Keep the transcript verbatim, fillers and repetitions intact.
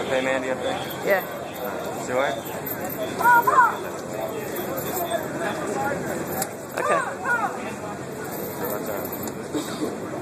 to pay Mandy up there? Yeah. Sure? Okay. What's up?